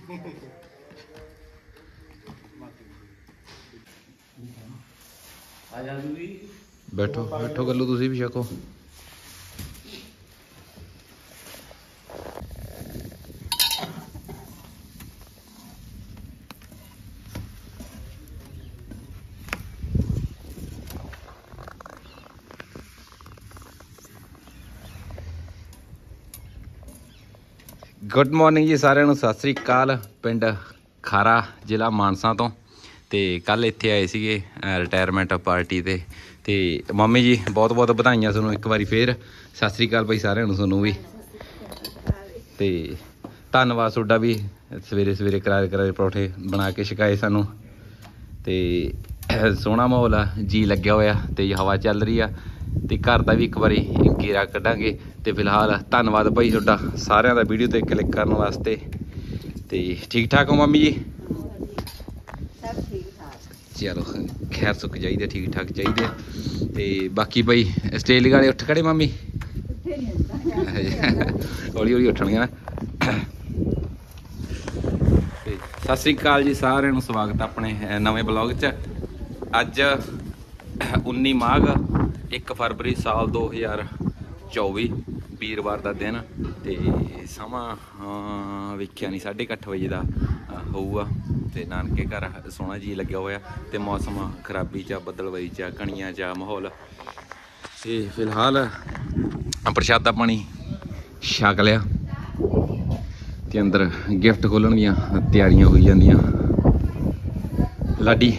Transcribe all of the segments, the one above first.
बैठो बैठो गल्लू तुसी भी छको। गुड मॉर्निंग जी सारिਆਂ ਨੂੰ सत श्री अकाल। पिंड खारा ਜ਼ਿਲ੍ਹਾ मानसा तो ਤੇ ਕੱਲ ਇੱਥੇ ਆਏ ਸੀਗੇ ਰਿਟਾਇਰਮੈਂਟ ਪਾਰਟੀ ਤੇ ਮੰਮੀ ਜੀ ਬਹੁਤ ਬਹੁਤ ਵਧਾਈਆਂ ਤੁਹਾਨੂੰ ਇੱਕ ਵਾਰੀ ਫੇਰ। ਸਤਿ ਸ੍ਰੀ ਅਕਾਲ ਭਾਈ ਸਾਰਿਆਂ ਨੂੰ ਤੁਹਾਨੂੰ ਵੀ। ਤੇ ਧੰਨਵਾਦ ਤੁਹਾਡਾ ਵੀ ਸਵੇਰੇ ਸਵੇਰੇ ਕਰਾਰੇ ਪਰੌਠੇ ਬਣਾ ਕੇ ਛਕਾਏ ਸਾਨੂੰ। ਤੇ ਸੋਹਣਾ ਮਾਹੌਲ ਆ, ਜੀ ਲੱਗਿਆ ਹੋਇਆ ਤੇ ਹਵਾ ਚੱਲ ਰਹੀ ਆ ਤੇ ਘਰ ਦਾ ਵੀ ਇੱਕ ਵਾਰੀ ਗੇੜਾ ਕੱਢਾਂਗੇ। ਤੇ ਫਿਲਹਾਲ ਧੰਨਵਾਦ ਭਾਈ ਤੁਹਾਡਾ ਸਾਰਿਆਂ ਦਾ ਵੀਡੀਓ ਤੇ ਕਲਿੱਕ ਕਰਨ ਵਾਸਤੇ। ਤੇ ਠੀਕ ਠਾਕ ਹੋ ਮੰਮੀ ਜੀ? चलो खैर सुख चाहिए, ठीक ठाक चाहिए। तो बाकी भाई स्टेल गाले उठ खड़े मामी हौली हौली उठनिया। सत श्री अकाल जी सारिਆਂ ਨੂੰ स्वागत है अपने नवे ब्लॉग च। अज 19 माघ 1 फरवरी साल 2024 वीरवार का दिन। तो समा वेख्या नहीं 8:30 बजे का होऊगा। ਤੇ ਨਾਨਕੇ ਘਰ ਸੋਹਣਾ ਜੀ ਲੱਗਿਆ ਹੋਇਆ ਤੇ ਮੌਸਮ ਖਰਾਬੀ ਚ ਬੱਦਲਵਾਈ ਚ ਕਣੀਆਂ ਚ ਮਾਹੌਲ। ਤੇ ਫਿਲਹਾਲ ਪ੍ਰਸ਼ਾਦਾ ਪਾਣੀ ਛਕ ਲਿਆ ਤੇ ਅੰਦਰ ਗਿਫਟ ਖੋਲਣ ਦੀਆਂ ਤਿਆਰੀਆਂ ਹੋਈ ਜਾਂਦੀਆਂ। ਲਾਡੀ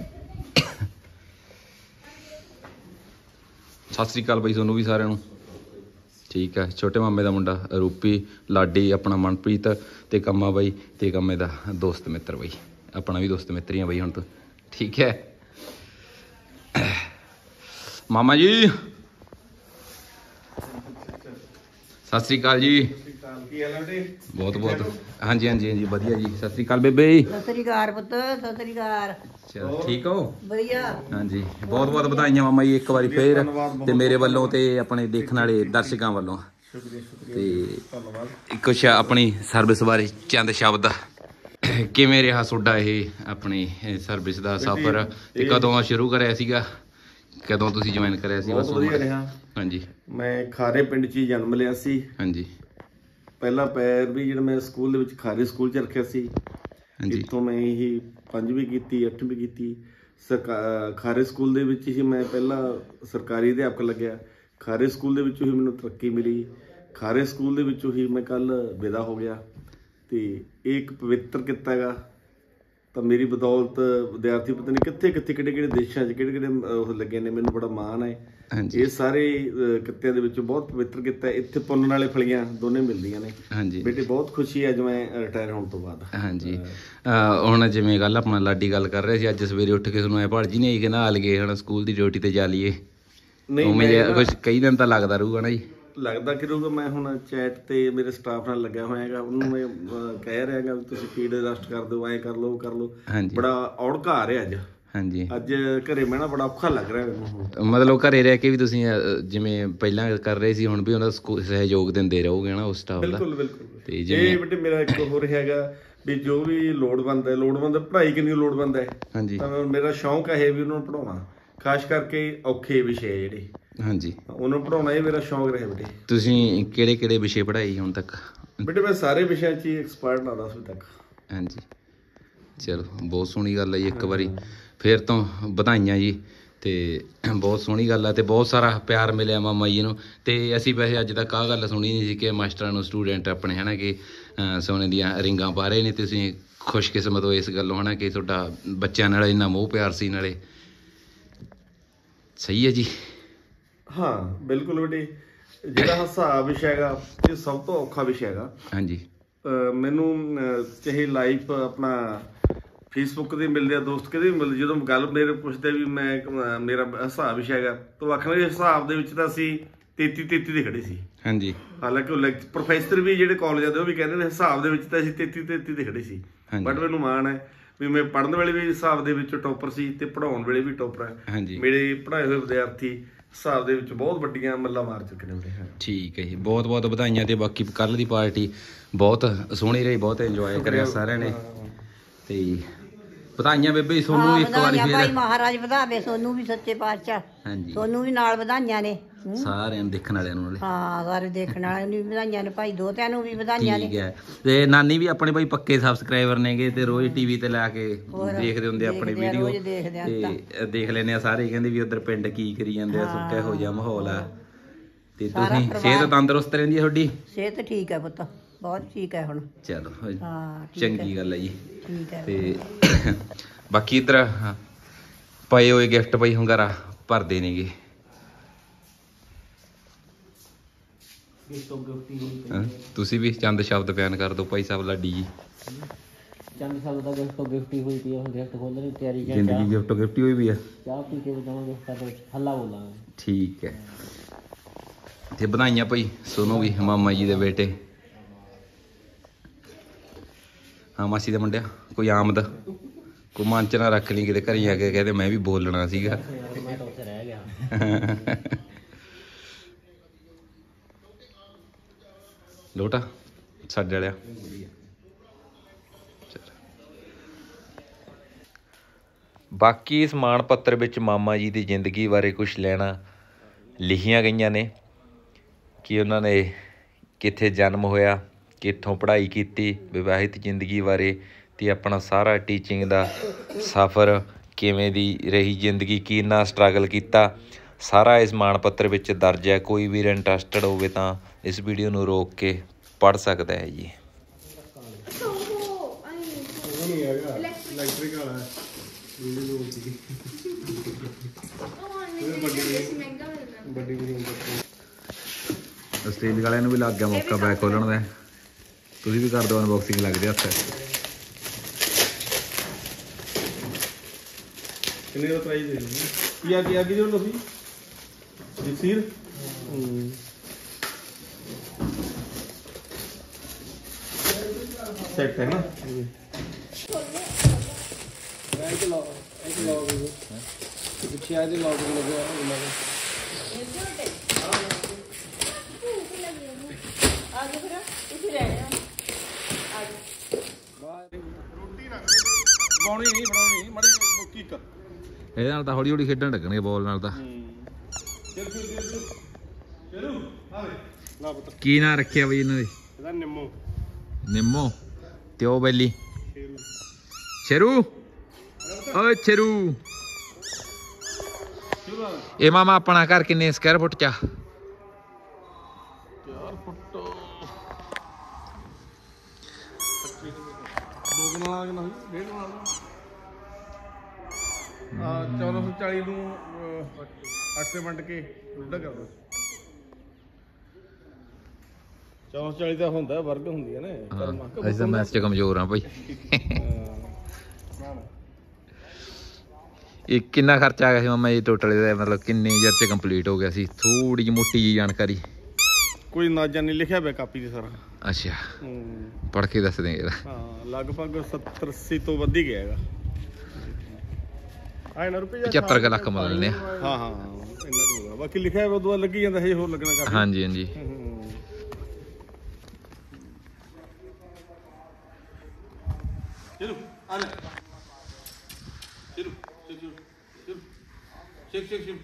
ਸਤਿ ਸ੍ਰੀ ਅਕਾਲ ਬਾਈ ਤੁਹਾਨੂੰ ਵੀ ਸਾਰਿਆਂ ਨੂੰ। ठीक है छोटे मामे का मुंडा रूपी, लाडी अपना मनप्रीत ते कम्मा बाई ते कम्मे का दोस्त मित्र बाई, अपना भी दोस्त मित्र ही है बाई हुण तो। ठीक है मामा जी सत श्री अकाल जी। बहुत बहुत हाँ जी हाँ जी हाँ जी वधिया जी। सत श्री अकाल बेबे। सत श्री अकाल पुत्त, सत श्री अकाल। चलो ठीक हो? बढ़िया हाँ जी बहुत बहुत बधाइयां मामा जी एक बार फिर ते मेरे वालों ते अपने देखने वाले दर्शकों वालों। ते कुछ अपनी सर्विस बारे चंद शब्द किवें रहा तुहाडा ये अपनी सर्विस का सफर ते कदों शुरू कराया सीगा, कदों तुसीं ज्वाइन कराया सी? बहुत वधिया रहा। हाँ जी मैं खारे पिंड च जन्म लिया सी। हाँ जी पहला पैर भी जिहड़ा मैं स्कूल दे विच खारे स्कूल च रखिया सी। इत्थों मैं ही 5वीं की 8वीं की खारे स्कूल दे विच ही मैं पहला सरकारी अध्यापक लग्या। खारे स्कूल दे विचों ही मैनूं तरक्की मिली। खारे स्कूल दे विचों ही मैं कल विदा हो गया। तो एक पवित्र किता गा तो मेरी बदौलत विद्यार्थी पता नहीं कित्थे कित्थे किहड़े देशां च किहड़े लगे ने। मैनूं बड़ा माण है। ये सारे कित्तियां दे विचों बहुत पवित्र किता है। इत्थे पुन्न नाले फलियां दोने मिलदियां ने। हाँ जी बेटे बहुत खुशी है अज मैं रिटायर होने तो बाद। हाँ जी हुण जिवें गल अपना लाडी गल कर रहे सी अज सवेरे उठ के तुहानूं ऐ भाजी नहीं कि नहा लगे हुण स्कूल की ड्यूटी ते जा लीए। नहीं कुछ कई दिन तो लगता रहूगा ना जी? लगता कि रहूगा। मैं हुण चैट ते मेरे स्टाफ नाल लग्या होया हैगा। उन्होंने मैं कह रहा हैगा तुसीं फीड रस्ट कर दो, ऐ कर लो कर लो। हाँ जी बड़ा औड़का आ रहा अज। हाँ जी अज घरे बहना बड़ा औखा लग रहा है। मतलब घरे रह के भी तुसीं जिवें पहलां कर रहे सी हुण भी उहदा सहयोग दिंदे रहोगे ना उस स्टाफ दा? बिल्कुल बिल्कुल। ते जिवें बेटे मेरा एक होर हैगा भी जो भी लोड़वंद है पढ़ाई किन्नी लोड़वंद है। हाँ जी तां मेरा शौक है भी उन्होंने पढ़ाउणा, खास करके औखे विषय जिहड़े। हाँ जी उन्होंने पढ़ाउणा ये मेरा शौक रहा बेटे। तुसीं किहड़े विषय पढ़ाई हुण तक? बेटे मैं सारे विषयां च एक्सपर्ट ना 10वीं तक। हाँ जी चलो बहुत सोहनी गल है जी। एक बारी फिर तो बधाइयां जी। तो बहुत सोहनी गल है। तो बहुत सारा प्यार मिले मामा जी नूं। ते असीं वैसे अज तक आ गल सुनी नहीं सी कि मास्टरां नूं स्टूडेंट अपने है ना कि सोने दियां रिंगां पा रहे ने। तुसीं खुशकिस्मत हो इस गल्लों है ना कि तुहाडा बच्चों नाल इन्ना मोह प्यार सी नाले। सही है जी। हाँ बिल्कुल बेटे जिहड़ा हिसाब विषय हैगा ये सब तो औखा विषय हैगा। हाँ जी मैनू चाहे लाइफ अपना फेसबुक ते मिलदे दोस्त किते भी मिलदे जो गल मेरे पुछदे भी मैं मेरा हिसाब विषय हैगा तो आखना हिसाब दे विच तां असीं 33 दे खड़े सी। हाँ जी हालांकि प्रोफैसर भी जिहड़े कॉलेज दे वो भी कहंदे ने हिसाब दे विच तां असीं 33 दे खड़े सी। बट मैनू माण है भी मैं पढ़न वेले भी हिसाब दे विच टॉपर सी ते पढ़ाउण वेले भी टॉपर है। मेरे पढ़ाए हुए विद्यार्थी ਹਿਸਾਬ ਦੇ ਵਿੱਚ ਬਹੁਤ ਵੱਡੀਆਂ ਮੱਲਾਂ ਮਾਰ ਚੁੱਕੇ ਨੇ ਵੀਰੇ। ਠੀਕ ਹੈ ਜੀ, ਬਹੁਤ ਬਹੁਤ ਵਧਾਈਆਂ। ਤੇ ਬਾਕੀ ਕੱਲ ਦੀ ਪਾਰਟੀ ਬਹੁਤ ਸੋਹਣੀ ਰਹੀ, ਬਹੁਤ ਇੰਜੋਏ ਕਰਿਆ ਸਾਰਿਆਂ ਨੇ। ਤੇ ਵਧਾਈਆਂ ਬੇਬੇ ਜੀ ਸੋਨੂੰ ਵੀ ਇੱਕ ਵਾਰੀ ਵਧਾਈਆਂ ਫੇਰ। ਭਾਈ ਮਹਾਰਾਜ ਵਧਾਵੇ ਸੋਨੂੰ ਵੀ ਸੱਚੇ ਪਾਤਸ਼ਾਹ। ਹਾਂਜੀ, ਸੋਨੂੰ ਵੀ ਨਾਲ ਵਧਾਈਆਂ ਨੇ। ਸਾਰਿਆਂ ਨੂੰ ਦੇਖਣ ਵਾਲਿਆਂ ਨੂੰ ਨਾਲੇ। ਹਾਂ ਸਾਰੇ ਦੇਖਣ ਵਾਲਿਆਂ ਨੂੰ ਵੀ ਵਧਾਈਆਂ ਨੇ ਭਾਈ, ਦੋਤਿਆਂ ਨੂੰ ਵੀ ਵਧਾਈਆਂ ਨੇ। ਠੀਕ ਹੈ। ਤੇ ਨਾਨੀ ਵੀ ਆਪਣੇ ਭਾਈ ਪੱਕੇ ਸਬਸਕ੍ਰਾਈਬਰ ਨੇਗੇ ਤੇ ਰੋਜ਼ ਟੀਵੀ ਤੇ ਲਾ ਕੇ ਦੇਖਦੇ ਹੁੰਦੇ ਆਪਣੀ ਵੀਡੀਓ ਰੋਜ਼ ਦੇਖਦੇ ਆ ਤਾਂ। ਤੇ ਦੇਖ ਲੈਨੇ ਆ ਸਾਰੇ। ਕਹਿੰਦੇ ਵੀ ਉਧਰ ਪਿੰਡ ਕੀ ਕਰੀ ਜਾਂਦੇ ਆ, ਸੁੱਕਾ ਇਹੋ ਜਿਹਾ ਮਾਹੌਲ ਆ। ਤੇ ਤੁਸੀਂ ਸਿਹਤ ਤੰਦਰੁਸਤ ਰਹਿੰਦੀ ਹੈ ਤੁਹਾਡੀ? ਸਿਹਤ ਠੀਕ ਹੈ ਪੁੱਤ, ਬਹੁਤ ਠੀਕ ਹੈ ਹੁਣ। ਚਲੋ ਹਾਂ ਚੰਗੀ ਗੱਲ ਹੈ ਜੀ। ਠੀਕ ਹੈ। ਤੇ ਬਾਕੀ ਇਧਰ ਪਏ ਹੋਏ ਗਿਫਟ ਪਈ ਹੁੰਗਾਰਾ ਭਰਦੇ ਨੇਗੇ। ਤੁਸੀਂ ਵੀ ਚੰਦ ਸ਼ਬਦ ਬਿਆਨ ਕਰ ਦਿਓ ਭਾਈ ਸਾਹਿਬ ਲਾਡੀ ਜੀ। ਚੰਦ ਸ਼ਬਦ ਦਾ ਗਿਫਟ ਗਿਫਟੀ ਹੋਈ ਪਈ ਹੈ, ਹੁਣ ਗਿਫਟ ਖੋਲ੍ਹਣ ਦੀ ਤਿਆਰੀ ਹੈ। ਜ਼ਿੰਦਗੀ ਗਿਫਟ ਗਿਫਟੀ ਹੋਈ ਵੀ ਆ। ਚਾਹ ਪੀ ਕੇ ਜਾਵਾਂਗੇ ਸਾਡੇ ਹੱਲਾ ਬੋਲਾਂਗੇ। ਠੀਕ ਹੈ। ਤੇ ਵਧਾਈਆਂ ਭਾਈ ਸੋਨੂੰ ਵੀ, ਮਾਮਾ ਜੀ ਦੇ ਬੇਟੇ। ਹਾਂ ਮਾਸੀ ਦੇ ਮੁੰਡਿਆ, ਕੋਈ ਆਮਦ ਕੋਈ ਮਨ ਚ ਨਾ ਰੱਖ ਲਈ ਕਿਤੇ ਘਰੇ ਆ ਕੇ ਕਹਿੰਦੇ ਮੈਂ ਵੀ ਬੋਲਣਾ ਸੀਗਾ। ਮੈਂ ਤਾਂ ਉੱਥੇ ਰਹਿ ਗਿਆ। ਲੋਟਾ ਸਾਡੇ ਵਾਲਿਆ। ਬਾਕੀ ਸਮਾਨ ਪੱਤਰ ਵਿੱਚ ਮਾਮਾ ਜੀ ਦੀ ਜ਼ਿੰਦਗੀ ਬਾਰੇ ਕੁਝ ਲੈਣਾ ਲਿਖੀਆਂ ਗਈਆਂ ਨੇ ਕਿ ਉਹਨਾਂ ਨੇ ਕਿੱਥੇ ਜਨਮ ਹੋਇਆ, ਕਿੱਥੋਂ ਪੜ੍ਹਾਈ ਕੀਤੀ, ਵਿਵਾਹਿਤ ਜ਼ਿੰਦਗੀ ਬਾਰੇ ਤੇ ਆਪਣਾ ਸਾਰਾ ਟੀਚਿੰਗ ਦਾ ਸਫ਼ਰ ਕਿਵੇਂ ਦੀ ਰਹੀ ਜ਼ਿੰਦਗੀ, ਕਿੰਨਾ ਸਟਰਗਲ ਕੀਤਾ, ਸਾਰਾ ਇਸ ਮਾਣ ਪੱਤਰ ਵਿੱਚ ਦਰਜ ਹੈ। ਕੋਈ ਵੀ ਇੰਟਰਸਟਡ ਹੋਵੇ ਤਾਂ ਇਸ ਵੀਡੀਓ ਨੂੰ ਰੋਕ ਕੇ ਪੜ੍ਹ ਸਕਦਾ ਹੈ ਜੀ। ਆਸਟ੍ਰੇਲੀਆ ਵਾਲਿਆਂ ਨੂੰ ਵੀ ਲੱਗ ਗਿਆ ਮੌਕਾ ਬੈਗ ਖੋਲਣ ਦਾ। ਤੁਸੀਂ ਵੀ ਕਰ ਦਿਓ ਅਨਬਾਕਸਿੰਗ, ਲੱਗਦੇ ਹੱਥ। ਕਿੰਨੇ ਦਾ ਪ੍ਰਾਈਸ ਦੇ ਦਿੰਦੇ ਕੀ ਆ ਕੀ ਜੋ ਤੁਸੀਂ ਜਸੀਰ ਸੈਟ ਹੈ ਨਾ। ਪਿੱਛੇ ਆ ਦੇ ਲੋਕ ਲੱਗਿਆ ਉਹਨਾਂ ਦੇ। ਇਹਦੇ ਨਾਲ ਤਾਂ ਹੌਲੀ ਹੌਲੀ ਖੇਡਣ ਲੱਗਣਗੇ ਬੋਲ ਨਾਲ ਤਾਂ। ਕੀ ਨਾਂ ਰੱਖਿਆ ਬਈ ਇਹਨਾਂ ਦੇ? ਇਹਦਾ ਨਿੰਮੋ। ਨਿੰਮੋ ਤੇ ਉਹ ਬੈਲੀ ਸ਼ੇਰੂ। ਓਏ ਸ਼ੇਰੂ, ਇਹ ਮਾਮਾ ਆਪਣਾ ਘਰ ਕਿੰਨੇ ਸਕੁਅਰ ਫੁੱਟ ਚ ਆ? 4 ਫੁੱਟ 2 ਕਨਾਲਾਂ ਕਿੰਨਾ ਸੀ? 1.5 ਕਨਾਲ। 1440 ਨੂੰ 8 ਵੰਡ ਕੇ ਉਲਟਾ ਕਰ ਦੋ। 1440 ਦਾ ਹੁੰਦਾ ਵਰਗ ਹੁੰਦੀ ਹੈ ਨਾ। ਅਸੀਂ ਤਾਂ ਮੈਥ ਚ ਕਮਜ਼ੋਰ ਆ ਭਾਈ। ਇਹ ਕਿੰਨਾ ਖਰਚਾ ਆ ਗਿਆ ਸੀ ਮਾਮਾ ਜੀ ਟੋਟਲ ਇਹਦਾ, ਮਤਲਬ ਕਿੰਨੇ ਚਿਰ ਚ ਕੰਪਲੀਟ ਹੋ ਗਿਆ ਸੀ? ਥੋੜੀ ਜਿਹੀ ਮੋਟੀ ਜਿਹੀ ਜਾਣਕਾਰੀ। ਕੋਈ ਨਾਜਾ ਨਹੀਂ ਲਿਖਿਆ ਹੋਇਆ ਕਾਪੀ ਤੇ ਸਾਰਾ। ਅੱਛਾ, ਪੜ੍ਹ ਕੇ ਦੱਸ ਦੇ ਇਹਦਾ। ਹਾਂ ਲਗਭਗ 70-80 ਤੋਂ ਵੱਧ ਹੀ ਗਿਆ ਹੈਗਾ। ਆਏ ਨਾ ਰੁਪਏ 75 ਲੱਖ ਮੰਨ ਲੈਂਦੇ ਆ। ਹਾਂ ਹਾਂ ਇੰਨਾ ਕੁ ਹੋਗਾ। ਬਾਕੀ ਲਿਖਿਆ ਹੋਇਆ ਉਦੋਂ ਲੱਗੀ ਜਾਂਦਾ ਹੈ, ਹੋਰ ਲੱਗਣਾ ਕਰ। ਹਾਂਜੀ ਹਾਂਜੀ। ਚਲੋ ਆ ਲੈ ਚਲੋ ਚਲੋ ਚਲੋ ਚਿਕ ਚਿਕ ਚਿਕ।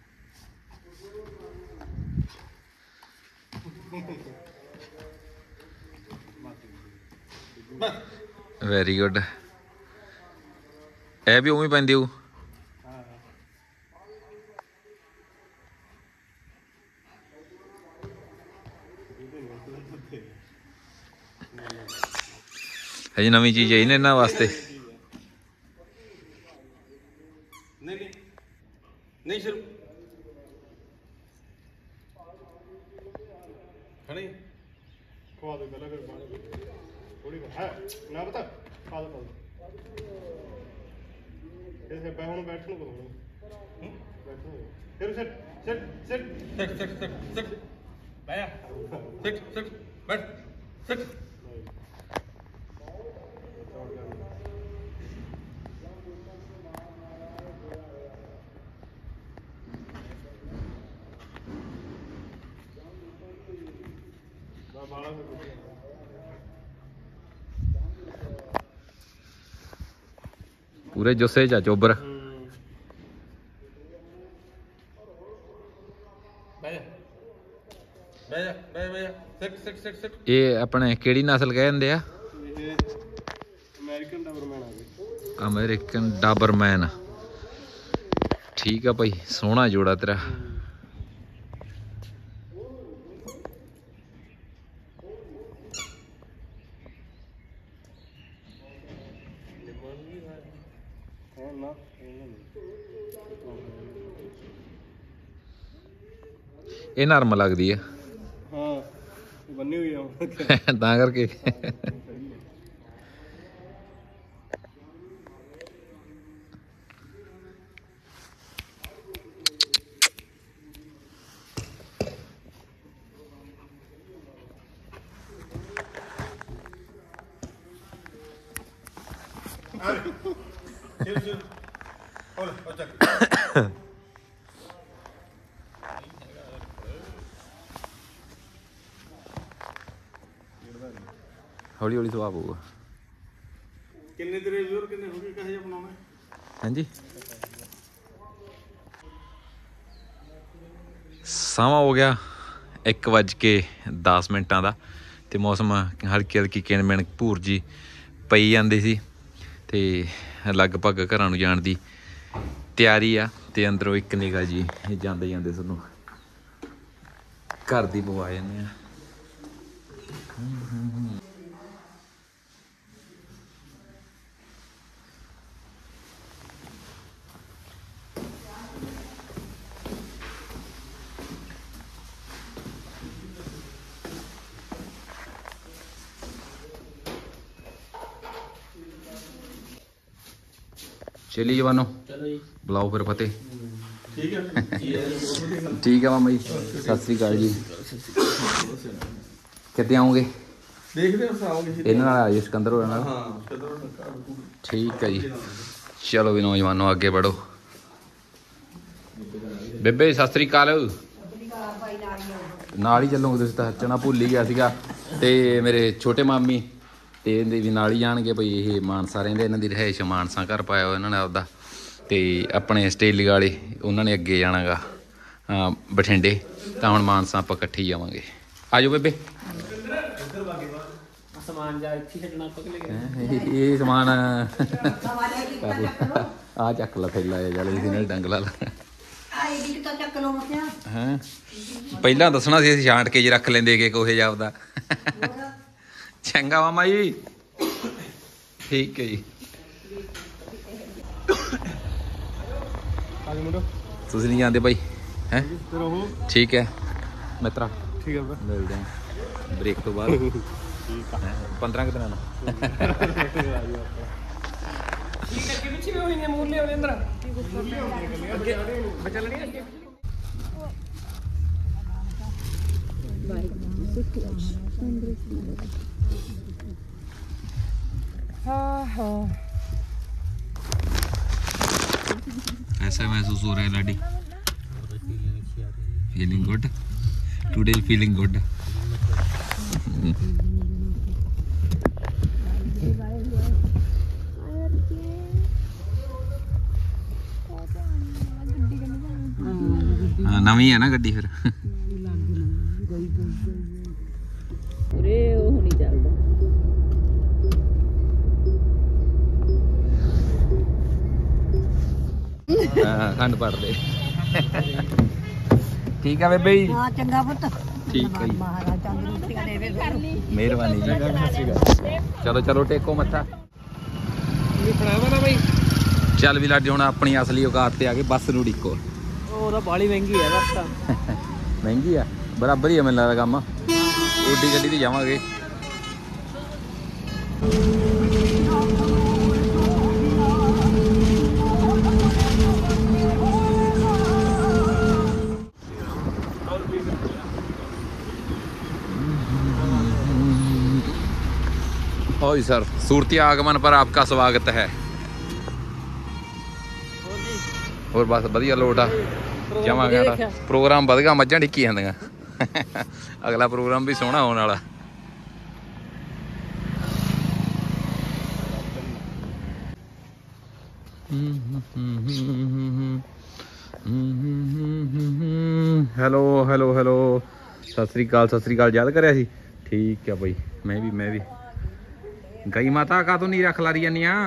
Very good. ਇਹ ਵੀ ਉਵੇਂ ਪੈਂਦੀ ਹੋਊ। ਹਜੇ ਨਵੀਂ ਚੀਜ਼ ਆਈ ਨੇ ਇਹਨਾਂ ਵਾਸਤੇ। ਨਹੀਂ ਨਹੀਂ ਨਹੀਂ ਸ਼ੁਰੂ ਖੜੀ ਖਵਾ ਦੇ ਪਹਿਲਾਂ ਫਿਰ ਪਾਣੀ ਥੋੜੀ ਹੈ ਨਾ ਪਤਾ ਖਾ ਦੋ ਇਹ ਬੈ ਹੁਣ ਬੈਠਣ ਨੂੰ ਕਰੋ। ਬੈਠੋ ਫਿਰ ਸਿੱਟ ਸਿੱਟ ਸਿੱਟ ਸਿੱਟ ਸਿੱਟ ਸਿੱਟ ਸਿੱਟ ਬੈ ਸਿੱਟ ਸਿੱਟ ਬੈਠ ਸਿੱਟ। ਪੂਰੇ ਜੁੱਸੇ ਚ ਚੋਬਰ। ਇਹ ਆਪਣੇ ਕਿਹੜੀ ਨਸਲ ਕਹਿੰਦੇ ਆ? American Doberman. ਠੀਕ ਆ ਭਾਈ, ਸੋਹਣਾ ਜੋੜਾ ਤੇਰਾ। ਇਹ ਨਰਮ ਲੱਗਦੀ ਆ। ਹਾਂ ਬੰਨੀ ਹੋਈ ਆ ਤਾਂ ਕਰਕੇ। ਹੌਲੀ ਹੌਲੀ ਸੁਭਾਅ ਪਊਗਾ। ਕਿੰਨੇ ਤੇਰੇ ਵਿਊਅਰ ਕਿੰਨੇ ਹੋ ਗਏ, ਕਹੇ ਜਿਹਾ ਬਣਾਉਣਾ? ਹਾਂਜੀ, ਸਮਾਂ ਹੋ ਗਿਆ 1:10 ਦਾ ਤੇ ਮੌਸਮ ਹਲਕੀ ਹਲਕੀ ਕਿਣ-ਮਿਣ ਭੂਰ ਜੀ ਪਈ ਜਾਂਦੀ ਸੀ ਤੇ ਲਗਭਗ ਘਰਾਂ ਨੂੰ ਜਾਣ ਦੀ ਤਿਆਰੀ ਆ। ਤੇ ਅੰਦਰੋਂ ਇੱਕ ਨਿਗਾਹ ਜੀ ਜਾਂਦੇ ਜਾਂਦੇ ਤੁਹਾਨੂੰ ਘਰ ਦੀ ਪਵਾ ਜਾਂਦੇ ਆ। ਚਲੀ ਜਵਾਨੋ, ਚਲੋ ਜੀ, ਬੁਲਾਓ ਫਿਰ ਫਤਿਹ। ਠੀਕ ਹੈ ਠੀਕ ਹੈ ਮਾਮਾ ਜੀ, ਸਤਿ ਸ੍ਰੀ ਅਕਾਲ ਜੀ। ਕਿੱਥੇ ਆਉਂਗੇ? ਦੇਖਦੇ ਹਾਂ ਆਉਂਗੇ ਜੀ। ਇਹਨਾਂ ਨਾਲ ਆਇਓ, ਸਿਕੰਦਰ ਹੋਰਾਂ ਨਾਲ। ਹਾਂ ਕਦੋਂ ਠੀਕ ਹੈ ਜੀ, ਚਲੋ ਵੀ ਨੌਜਵਾਨੋ ਅੱਗੇ ਵਧੋ। ਬੇਬੇ ਸਤਿ ਸ੍ਰੀ ਅਕਾਲ। ਨਾਲ ਹੀ ਚੱਲੋਗੇ ਤੁਸੀਂ ਤਾਂ, ਚਣਾ ਭੁੱਲ ਹੀ ਗਿਆ ਸੀਗਾ। ਤੇ ਮੇਰੇ ਛੋਟੇ ਮਾਮੀ ਤੇ ਇਹਦੇ ਵੀ ਨਾਲ ਹੀ ਜਾਣਗੇ ਬਈ। ਇਹ ਮਾਨਸਾ ਰਹਿੰਦੇ, ਇਹਨਾਂ ਦੀ ਰਿਹਾਇਸ਼ ਮਾਨਸਾ ਘਰ ਪਾਇਆ ਹੋਇਆ ਇਹਨਾਂ ਨੇ ਆਪਦਾ। ਤੇ ਆਪਣੇ ਆਸਟ੍ਰੇਲੀਆ ਵਾਲੇ ਉਹਨਾਂ ਨੇ ਅੱਗੇ ਜਾਣਾ ਗਾ ਬਠਿੰਡੇ। ਤਾਂ ਹੁਣ ਮਾਨਸਾ ਆਪਾਂ ਇਕੱਠੇ ਹੀ ਜਾਵਾਂਗੇ। ਆ ਜਾਓ ਬੇਬੇ। ਸਮਾਨ ਜਾ ਇੱਥੇ ਛੱਡਣਾ ਆਪਾਂ ਕਿ ਲੈ ਗਏ? ਇਹ ਸਮਾਨ ਆ ਚੱਕ ਲਾ ਥੈਲਾ ਇਹ ਜਲ ਇਹਦੇ ਨਾਲ ਡੰਗ ਲਾ ਲਾ। ਹੈਂ ਪਹਿਲਾਂ ਦੱਸਣਾ ਸੀ, ਅਸੀਂ ਛਾਂਟ ਕੇ ਜੀ ਰੱਖ ਲੈਂਦੇ ਕਿ ਕੋਹੇ ਜਾਪਦਾ। ਚੰਗਾ ਮਾਮਾ ਜੀ, ਠੀਕ ਹੈ ਜੀ। ਤੁਸੀਂ ਨਹੀਂ ਜਾਂਦੇ ਭਾਈ? ਹੈ ਠੀਕ ਹੈ ਮਿੱਤਰਾ, ਠੀਕ ਹੈ ਮਿਲਦੇ ਹਾਂ ਬ੍ਰੇਕ ਤੋਂ ਬਾਅਦ। 15 ਕੁ ਦਿਨਾਂ ਨੂੰ। ऐसा महसूस हो रहा है लाडी? Feeling good today, feeling good. नवी है ना गड्डी फिर। ਉਹ ਨਹੀਂ ਚੱਲਦਾ। ਖੰਡ ਪੜ ਦੇ। ਠੀਕ ਆ ਬੇਬੇ ਜੀ। ਹਾਂ ਚੰਗਾ ਪੁੱਤ, ਠੀਕ ਹੈ ਜੀ, ਮਹਾਰਾਜ ਤੰਦਰੁਸਤੀਆਂ ਦੇਵੇ ਤੁਹਾਨੂੰ। ਮਿਹਰਬਾਨੀ ਜੀ। ਚਲੋ ਚਲੋ ਟੇਕੋ ਮੱਥਾ। ਚੱਲ ਵੀ ਲਾਡੀ, ਹੁਣ ਆਪਣੀ ਅਸਲੀ ਔਕਾਤ ਤੇ ਆ ਗਏ। ਬੱਸ ਨੂੰ ਉਡੀਕੋ। ਉਹ ਤਾਂ ਬਾਲੀ ਮਹਿੰਗੀ ਹੈ ਬੱਸ ਤਾਂ। ਮਹਿੰਗੀ ਆ, ਬਰਾਬਰ ਹੀ ਆ ਮੈਨੂੰ ਲੱਗਦਾ ਕੰਮ। ਓਡੀ ਗੱਡੀ ਤੇ ਜਾਵਾਂਗੇ। ओह सर, सूरती आगमन पर आपका स्वागत है। और बस बढ़िया लोट आ जावांगे। प्रोग्राम वध गया, मझां डिक्की जांदियां। अगला प्रोग्राम भी सोहना होने वाला। Hello hello hello Sat Sri ਅਕਾਲ ਯਾਦ ਕਰਿਆ ਸੀ ਠੀਕ ਆ ਬਈ ਮੈਂ ਵੀ ਗਈ ਮਾਤਾ ਕਾ ਤੂੰ ਨੀਰਾ ਖਲਾਰੀ ਜਾਨੀ ਆ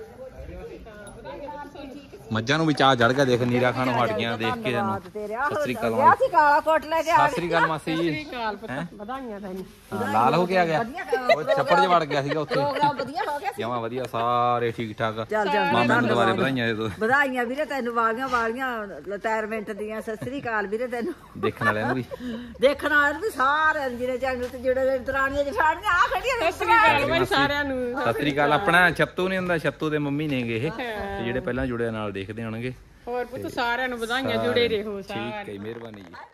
ਮੱਝਾਂ ਨੂੰ ਵੀ ਚਾਹ ਚੜ ਗਿਆ ਦੇਖ ਨੀਰਾ ਖਾਣੋਂ ਹਟ ਗਿਆ ਦੇਖ ਕੇ ਤੈਨੂੰ ਸਤਿ ਸ੍ਰੀ ਅਕਾਲ ਅਸੀਂ ਕਾਲਾ ਕੋਟ ਲੈ ਕੇ ਆ ਸਤਿ ਸ੍ਰੀ ਅਕਾਲ ਮਾਸੀ ਜੀ ਵਧਾਈਆਂ ਤੈਨੂੰ ਹਾਂ, ਲਾਲ ਹੋ ਕੇ ਆ ਗਿਆ ਉਹ ਛੱਪੜ 'ਚ ਵੜ ਗਿਆ ਸੀਗਾ ਉੱਥੇ ਪ੍ਰੋਗਰਾਮ ਵਧੀਆ ਹੋ ਗਿਆ ਜਮਾਂ ਵਧੀਆ ਸਾਰੇ ਠੀਕ ਠਾਕ ਚੱਲ ਮਾਮੇ ਨੂੰ ਦੁਬਾਰੇ ਵਧਾਈਆਂ ਦੇ ਦੋ ਵਧਾਈਆਂ ਵੀਰੇ ਤੈਨੂੰ ਵਾਲੀਆਂ ਰਿਟਾਇਰਮੈਂਟ ਦੀਆਂ ਸਤਿ ਸ੍ਰੀ ਅਕਾਲ ਵੀਰੇ ਤੈਨੂੰ ਦੇਖਣ ਵਾਲਿਆਂ ਨੂੰ ਵੀ ਦੇਖਣ ਵਾਲੇ ਵੀ ਸਾਰੇ ਜਿਹੜੇ ਚੈਨਲ ਤੇ ਜਿਹੜੇ ਦਰਾਣੀਆਂ ਜਠਾਣੀਆਂ ਆ ਖੜੀਆਂ ਸਤਿ ਸ੍ਰੀ ਅਕਾਲ ਸਾਰਿਆਂ ਨੂੰ ਸਤਿ ਸ੍ਰੀ ਅਕਾਲ ਆਪਣਾ ਛੱਤੂ ਨਹੀਂ ਹੁੰਦਾ ਛੱਤੂ ਦੇ ਮੰਮੀ ਨੇਗੇ ਇਹ ਤੇ ਜਿਹੜੇ ਪਹਿਲਾਂ ਜੁੜਿਆ ਨਾਲ ਦੇਖਦੇ ਹੋਣਗੇ ਹੋਰ ਪੁੱਤ ਸਾਰਿਆਂ ਨੂੰ ਵਧਾਈਆਂ ਜੁੜੇ ਰਹੋ ਠੀਕ ਹੈ ਮਿਹਰਬਾਨੀ ਜੀ